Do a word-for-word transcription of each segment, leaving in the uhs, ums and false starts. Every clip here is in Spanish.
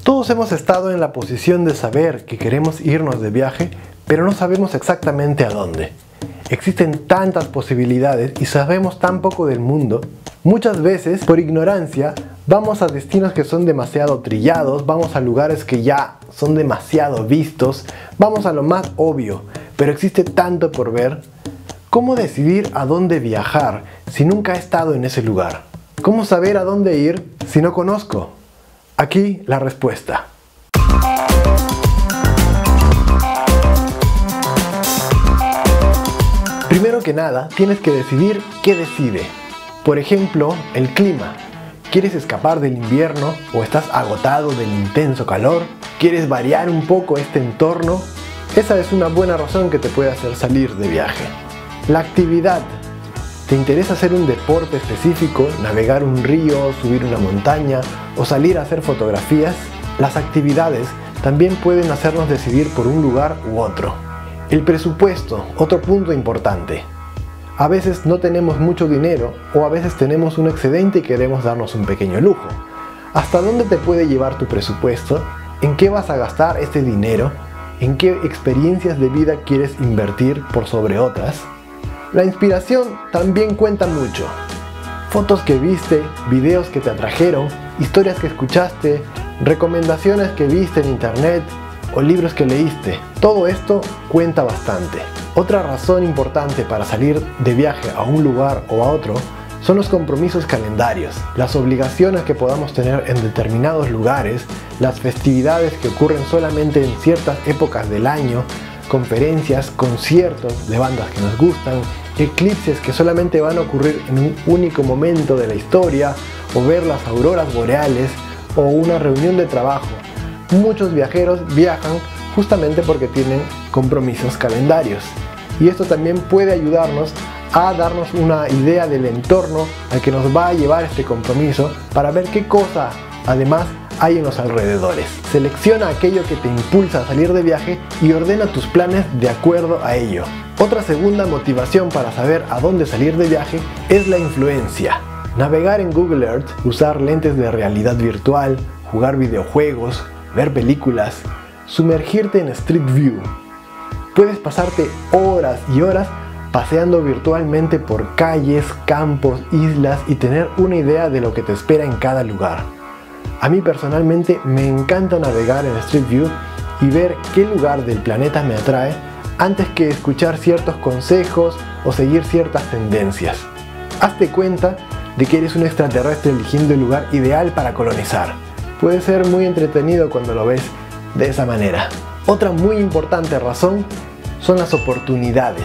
Todos hemos estado en la posición de saber que queremos irnos de viaje, pero no sabemos exactamente a dónde. Existen tantas posibilidades y sabemos tan poco del mundo. Muchas veces, por ignorancia, vamos a destinos que son demasiado trillados, vamos a lugares que ya son demasiado vistos, vamos a lo más obvio, pero existe tanto por ver. ¿Cómo decidir a dónde viajar si nunca he estado en ese lugar? ¿Cómo saber a dónde ir si no conozco? Aquí la respuesta. Primero que nada, tienes que decidir qué decide. Por ejemplo, el clima. ¿Quieres escapar del invierno o estás agotado del intenso calor? ¿Quieres variar un poco este entorno? Esa es una buena razón que te puede hacer salir de viaje. La actividad. ¿Te interesa hacer un deporte específico, navegar un río, subir una montaña o salir a hacer fotografías? Las actividades también pueden hacernos decidir por un lugar u otro. El presupuesto, otro punto importante. A veces no tenemos mucho dinero o a veces tenemos un excedente y queremos darnos un pequeño lujo. ¿Hasta dónde te puede llevar tu presupuesto? ¿En qué vas a gastar este dinero? ¿En qué experiencias de vida quieres invertir por sobre otras? La inspiración también cuenta mucho. Fotos que viste, videos que te atrajeron, historias que escuchaste, recomendaciones que viste en internet o libros que leíste. Todo esto cuenta bastante. Otra razón importante para salir de viaje a un lugar o a otro son los compromisos calendarios, las obligaciones que podamos tener en determinados lugares, las festividades que ocurren solamente en ciertas épocas del año, conferencias, conciertos de bandas que nos gustan, eclipses que solamente van a ocurrir en un único momento de la historia, o ver las auroras boreales, o una reunión de trabajo. Muchos viajeros viajan justamente porque tienen compromisos calendarios. Y esto también puede ayudarnos a darnos una idea del entorno al que nos va a llevar este compromiso para ver qué cosa además hay en los alrededores. Selecciona aquello que te impulsa a salir de viaje y ordena tus planes de acuerdo a ello. Otra segunda motivación para saber a dónde salir de viaje es la influencia. Navegar en Google Earth, usar lentes de realidad virtual, jugar videojuegos, ver películas, sumergirte en Street View. Puedes pasarte horas y horas paseando virtualmente por calles, campos, islas y tener una idea de lo que te espera en cada lugar. A mí personalmente me encanta navegar en Street View y ver qué lugar del planeta me atrae antes que escuchar ciertos consejos o seguir ciertas tendencias. Hazte cuenta de que eres un extraterrestre eligiendo el lugar ideal para colonizar. Puede ser muy entretenido cuando lo ves de esa manera. Otra muy importante razón son las oportunidades.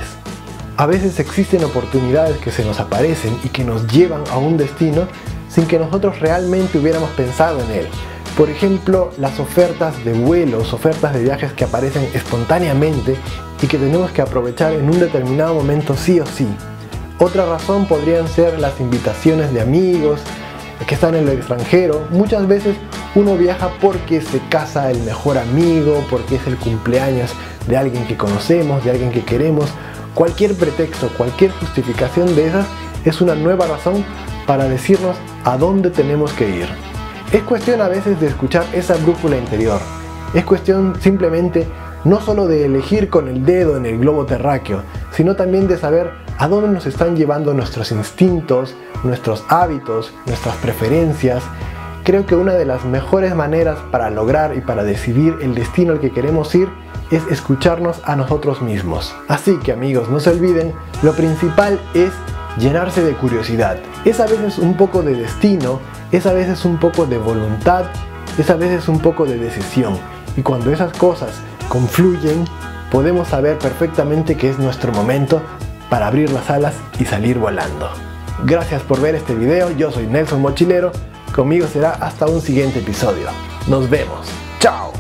A veces existen oportunidades que se nos aparecen y que nos llevan a un destino sin que nosotros realmente hubiéramos pensado en él. Por ejemplo, las ofertas de vuelos, ofertas de viajes que aparecen espontáneamente y que tenemos que aprovechar en un determinado momento sí o sí. Otra razón podrían ser las invitaciones de amigos que están en el extranjero. Muchas veces uno viaja porque se casa el mejor amigo, porque es el cumpleaños de alguien que conocemos, de alguien que queremos. Cualquier pretexto, cualquier justificación de esas es una nueva razón para decirnos a dónde tenemos que ir. Es cuestión a veces de escuchar esa brújula interior. Es cuestión simplemente no solo de elegir con el dedo en el globo terráqueo, sino también de saber a dónde nos están llevando nuestros instintos, nuestros hábitos, nuestras preferencias. Creo que una de las mejores maneras para lograr y para decidir el destino al que queremos ir es escucharnos a nosotros mismos. Así que amigos, no se olviden, lo principal es llenarse de curiosidad. Es a veces un poco de destino, es a veces un poco de voluntad, es a veces un poco de decisión. Y cuando esas cosas confluyen, podemos saber perfectamente que es nuestro momento para abrir las alas y salir volando. Gracias por ver este video, yo soy Nelson Mochilero, conmigo será hasta un siguiente episodio. Nos vemos, ¡chao!